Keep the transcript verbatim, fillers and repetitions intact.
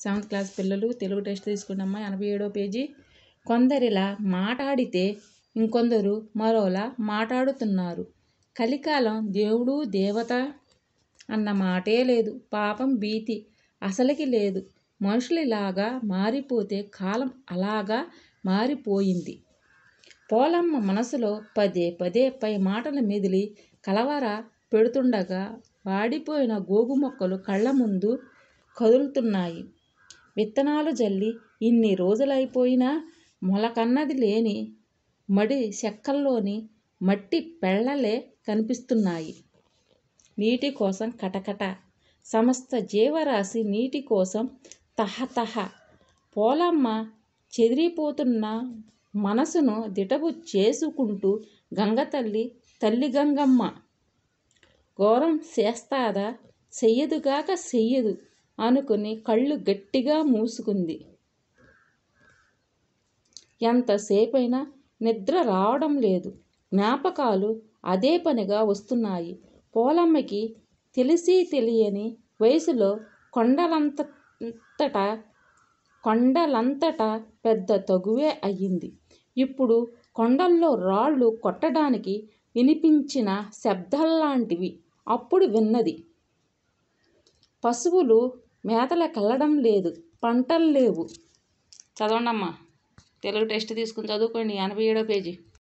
Seventh class పిల్లలు Telugu test తీసుకున్నమ్మా. ఎనభై ఏడో పేజీ. కొందరిలా మాట్లాడితే ఇంకొందరు మరోలా మాట్లాడుతున్నారు. కలికాలం దేవుడు దేవత అన్న మాటే లేదు. పాపం భీతి అసలుకి లేదు. మనుషులిలాగా మారిపోతే కాలం అలాగా మారిపోయింది. పోలమ్మ మనసులో పదే పదే పై మాటలు మెదిలి కలవర పెడుతుండగా వాడిపోయిన గోగు మొక్కలు కళ్ళ ముందు కదులుతున్నాయి. విత్తనాలు జల్లి ఇన్ని రోజులైపోయినా మొలకన్నది లేని మడి చెక్కల్లోని మట్టి పెళ్ళలే కనిపిస్తున్నాయి. నీటి కోసం కటకట. సమస్త జీవరాశి నీటి కోసం తహతహ. పోలమ్మ చెదిరిపోతున్న మనసును దిటవు చేసుకుంటూ గంగతల్లి, తల్లి గంగమ్మ ఘోరం చేస్తాదా, చెయ్యదుగాక చెయ్యదు అనుకుని కళ్ళు గట్టిగా మూసుకుంది. ఎంతసేపైనా నిద్ర రావడం లేదు. జ్ఞాపకాలు అదే పనిగా వస్తున్నాయి. పోలమ్మకి తెలిసి తెలియని వయసులో కొండలంతట కొండలంతట పెద్ద తగువే అయ్యింది. ఇప్పుడు కొండల్లో రాళ్ళు కొట్టడానికి వినిపించిన శబ్దాల్లాంటివి అప్పుడు విన్నది. పశువులు మేతలకెళ్ళడం లేదు. పంటలు లేవు. చదవండమ్మా. తెలుగు టెస్ట్ తీసుకుని చదువుకోండి. ఎనభై ఏడో పేజీ.